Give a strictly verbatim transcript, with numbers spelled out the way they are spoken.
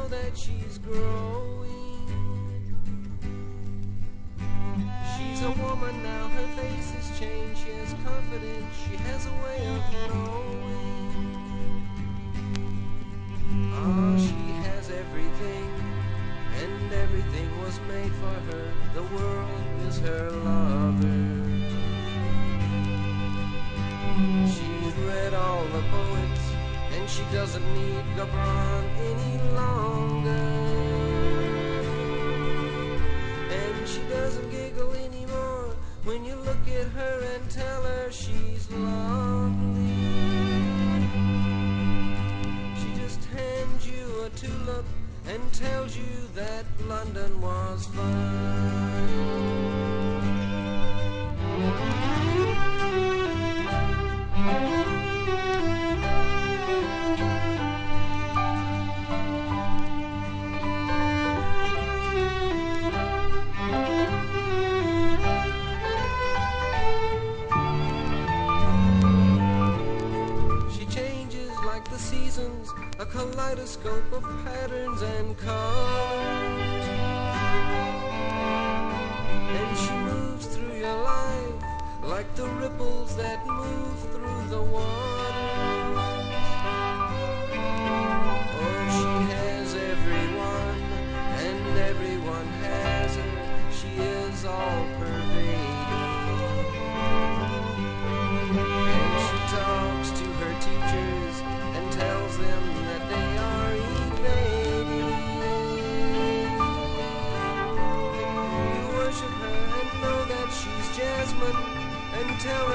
know that she's growing. She's a woman now, her face has changed. She has confidence, she has a way of knowing. Oh, she has everything, and everything was made for her. The world is her lover. She's read all the poets, and she doesn't need Gabron any longer. And she doesn't giggle anymore when you look at her and tell her she's lovely. She just hands you a tulip and tells you that London was fine. The seasons, a kaleidoscope of patterns and colors, and she moves through your life like the ripples that move through the water. Oh, she has everyone, and everyone has her. She is all pervading, and she talks to her teachers and tells them that they are evading. You worship her and know that she's Jasmine, and tell